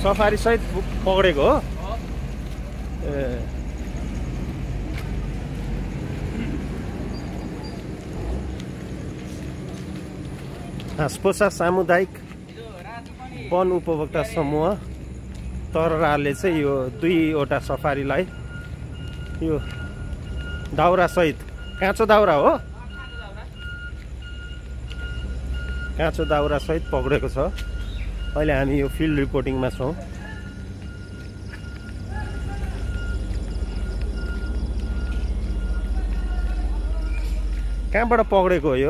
Safari सहित पक्रेको हो ए हाँसपोसा सामुदायिक वन उपभोक्ता समूह तरराले चाहिँ यो 2वटा सफारीलाई यो दाउरा सहित काँचो दाउरा हो काँचो दाउरा सहित पक्रेको छ। अहिले हामी यो फिल्ड रिपोर्टिङमा छौँ। कहाँबाट पक्रेको हो यो?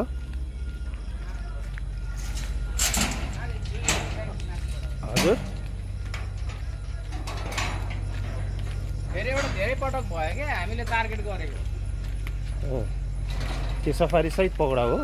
हजुर धेरै पटक भयो क्या हामीले टार्गेट गरेको हो। त्यो सफारी सहित पक्रा हो।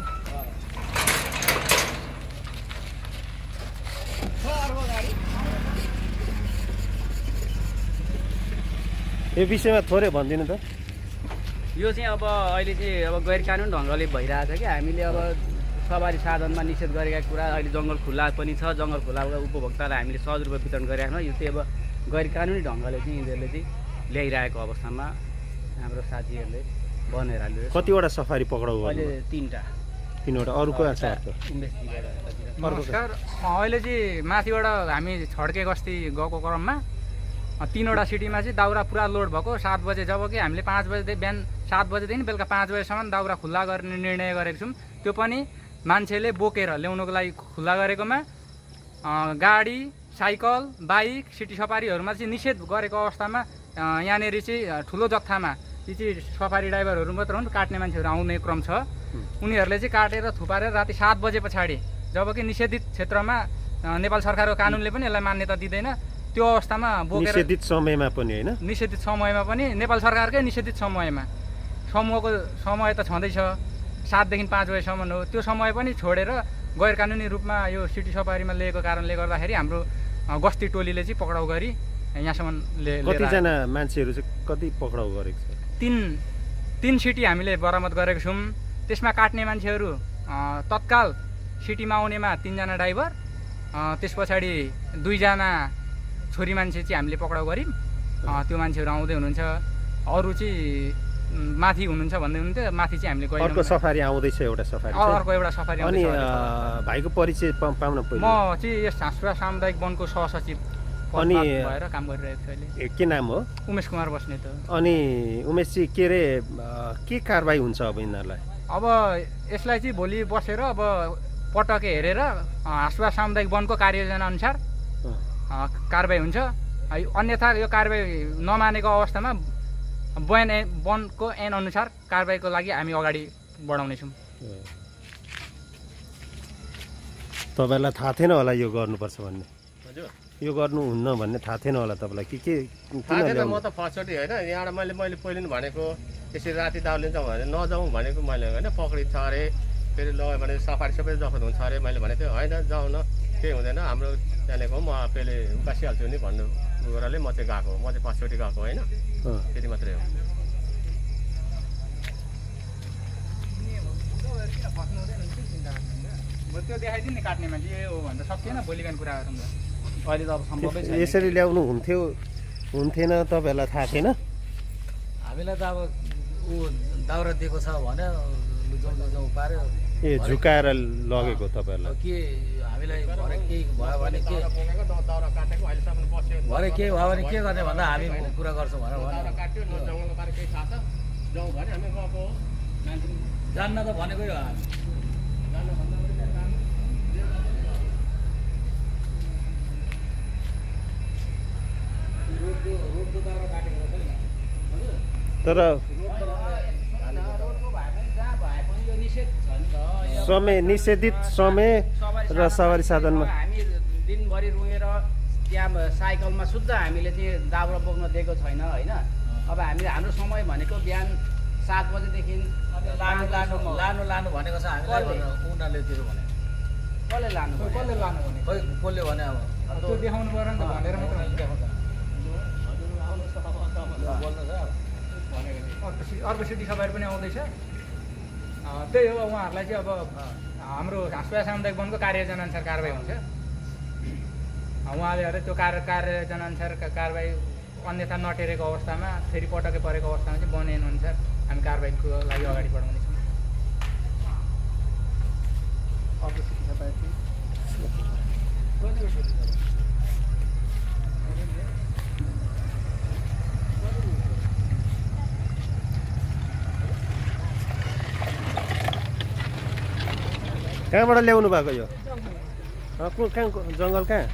यो विषयमा थोरै भनिदिनु त। यो चाहिँ अब अहिले चाहिँ अब गैर कानुन ढङ्गले भइरहेछ कि हामीले अब सवारी साधनमा निषेध गरेका कुरा अहिले जङ्गल खुल्ला पनि छ। जङ्गल खुल्लाको उपभोक्तालाई हामीले सहज रूपमा वितरण गरिराख्न यो चाहिँ अब गैर कानुनी ढङ्गले चाहिँ यिनीहरूले चाहिँ ल्याइरहेको अवस्थामा हाम्रो साथीहरूले बनेर हाल्यो। कतिवटा सफारी पक्राउ गर्नु? अहिले 3वटा अरूको छ। नमस्कार, अहिले चाहिँ माथिबाट हामी छड्के गस्ती गएको क्रममा 3वटा सिटीमा चाहिँ दाउरा पुरा लोड भएको 7 बजे, जबकि हामीले 5 बजे बिहान 7 बजेदेखि बेलुका 5 बजेसम्म दाउरा खुल्ला गर्ने निर्णय गरेको छौँ। त्यो पनि मान्छेले बोकेर ल्याउनुको लागि खुल्ला गरेकोमा गाडी, साइकल, बाइक, सिटी सफारीहरूमा चाहिँ निषेध गरेको अवस्थामा यहाँनिर चाहिँ ठुलो जत्थामा यी चाहिँ सफारी ड्राइभरहरू मात्र हुन्, काट्ने मान्छेहरू आउने क्रम छ। उनीहरूले चाहिँ काटेर थुपारेर राति 7 बजे पछाडि, जबकि निषेधित क्षेत्रमा नेपाल सरकारको कानुनले पनि यसलाई मान्यता दिँदैन, त्यो अवस्थामा बोकेर निषेधित समयमा पनि हैन, निषेधित समयमा पनि नेपाल सरकारकै निषेधित समयमा समूहको समय त छँदैछ 7 देखि 5 बजेसम्म हो। त्यो समय पनि छोडेर गैर कानुनी रूपमा यो सिटी सफारीमा लिएको कारणले गर्दाखेरि हाम्रो गस्ती टोलीले चाहिँ पक्राउ गरी यहाँसम्म कतिजना मान्छेहरू चाहिँ कति पक्राउ गरेको छ? 3 सिटी हामीले बरामद गरेको छौँ। त्यसमा काट्ने मान्छेहरू तत्काल सिटीमा आउनेमा 3 जना ड्राइभर, त्यस पछाडि 2 जना छोरी मान्छे चाहिँ हामीले पक्राउ गऱ्यौँ। त्यो मान्छेहरू आउँदै हुनुहुन्छ, अरू चाहिँ माथि हुनुहुन्छ भन्दै हुनुहुन्थ्यो। माथि चाहिँ हामीले गयौँ। अर्को सफारी आउँदैछ, एउटा सफारी अर्को एउटा सफारी अनि भाइको परिचय पाउन पऱ्यो। म चाहिँ यस हाँसपोसा सामुदायिक वनको सहसचिव अनि भएर काम गरिरहेको छु अहिले। के नाम हो? उमेश कुमार बस्नेत। अनि उमेशजी के रे के कारबाही हुन्छ अब यिनीहरूलाई? अब यसलाई चाहिँ भोलि बसेर अब पटके हेरेर हाँसपोसा सामुदायिक वनको कार्ययोजना अनुसार कारबाही हुन्छ। अन्यथा यो कारबाही नमानेको अवस्थामा वनको ऐन अनुसार कारबाहीको लागि हामी अगाडि बढाउनेछौँ। तपाईँलाई थाहा थिएन होला यो गर्नुपर्छ भन्ने? हजुर, यो गर्नुहुन्न भन्ने थाहा थिएन होला तपाईँलाई? के थाहा थिएन। म त फर्स्टचोटि होइन, यहाँबाट मैले पहिले पनि भनेको यसरी राति दाउलिन्छ भने नजाउँ भनेको मैले होइन। पक्रिन्छ अरे, फेरि लगयो भने सफारी सबै जफत हुन्छ अरे। मैले भनेको थिएँ होइन जाउँ न, केही हुँदैन, हाम्रो त्यहाँदेखि म पहिले उकासिहाल्छु नि भन्नु कुराले म चाहिँ गएको। म चाहिँ फर्स्टचोटि गएको होइन, त्यति मात्रै हो। त्यो देखाइदिनु नि काट्ने मान्छे यो हो भन्दा सकिएन भोलि बिहान कुरा गरौँ। अहिले त अब सम्भवै छैन। यसरी ल्याउनु हुन्थेन, तपाईँहरूलाई थाहा थिएन? हामीलाई त अब ऊ दाउरा दिएको छ भने लुजाउँ पार्यो। ए झुकाएर लगेको तपाईँहरूलाई? के हामीलाई भरे केही भयो भने के दाउरा काटेको अहिलेसम्म बस्यो। भरे केही भयो भने के गर्ने भन्दा हामी कुरा गर्छौँ भनेर काट्यो जङ्गलको बारे केही थाहा छ, जाउँ भने हामी गएको। जान्न त भनेकै हो। तर समय निषेधित समय र सवारी साधनमा हामी दिनभरि रुँगेर त्यहाँ साइकलमा शुद्ध हामीले चाहिँ दाउरा बोक्न दिएको छैन होइन। अब हामीले हाम्रो समय भनेको बिहान 7 बजेदेखि लानु भनेको छ हामीलाई। उनीहरूले त्यो भने कसले लानु भने खोइ कसले भने अब त्यो देखाउनु पर्यो नि त भनेर मात्र हुन्छ। अर्को सिटी सफारी पनि आउँदैछ। त्यही हो, उहाँहरूलाई चाहिँ अब हाम्रो हाँसपोसा सामुदायिक वनको कार्ययोजना अनुसार कारबाही हुन्छ। उहाँले अरे त्यो कार्यानुसार कारबाही अन्यथा नटेरेको अवस्थामा फेरि पटक्कै परेको अवस्थामा चाहिँ बनेअनुसार हामी कारबाहीको लागि अगाडि बढाउनेछौँ। कहाँबाट ल्याउनु भएको यो कहाँ जङ्गल कहाँ?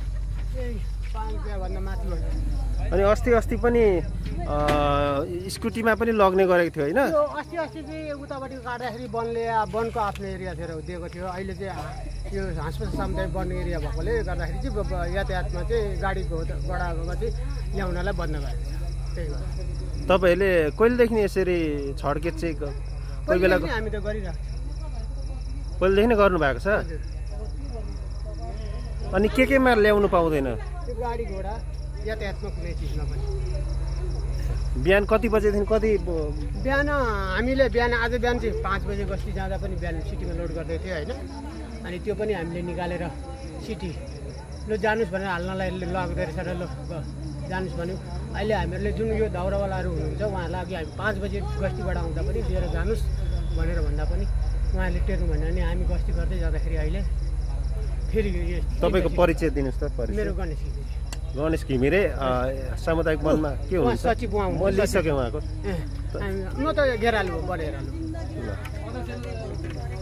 अनि अस्ति पनि स्कुटीमा पनि लग्ने गरेको थियो होइन? अस्ति चाहिँ उतापट्टि काट्दाखेरि वनको आफ्नो एरिया थियो दिएको थियो। अहिले चाहिँ यो हाँसपास सामुदायिक वन एरिया भएकोले गर्दाखेरि चाहिँ यातायातमा चाहिँ गाडीको गडाको चाहिँ ल्याउनलाई बन्द गरेको छ। त्यही भएर तपाईँहरूले कहिलेदेखि यसरी छड्के चाहिँ कोही बेला हामी त गरिरहेको पहिलेदेखि नै गर्नु भएको छ? अनि केमा ल्याउनु पाउँदैन? त्यो गाडी घोडा यातायातमा कुनै चिजमा पनि। बिहान कति बजेदेखि कति? बिहान हामीले आज बिहान चाहिँ 5 बजे गस्ती जाँदा पनि बिहान सिटीमा लोड गर्दै थियो होइन। अनि त्यो पनि हामीले निकालेर सिटी ल जानुहोस् भनेर हाल्नलाई लगेको रहेछ र ल जानुहोस् भन्यो। अहिले हामीहरूले जुन यो दाउरावालाहरू हुनुहुन्छ उहाँहरूलाई अघि हामी 5 बजे गस्तीबाट आउँदा पनि लिएर जानुहोस् भनेर भन्दा पनि उहाँले टेर्नु भन्यो। अनि हामी गस्ती गर्दै जाँदाखेरि अहिले फेरि तपाईँको परिचय दिनुहोस् त। मेरो गणेश घिमिरे सामुदायिक वनमा के हुन्छ? सचिव उहाँ म लिइसकेँ उहाँको। म त घेरालु बढेर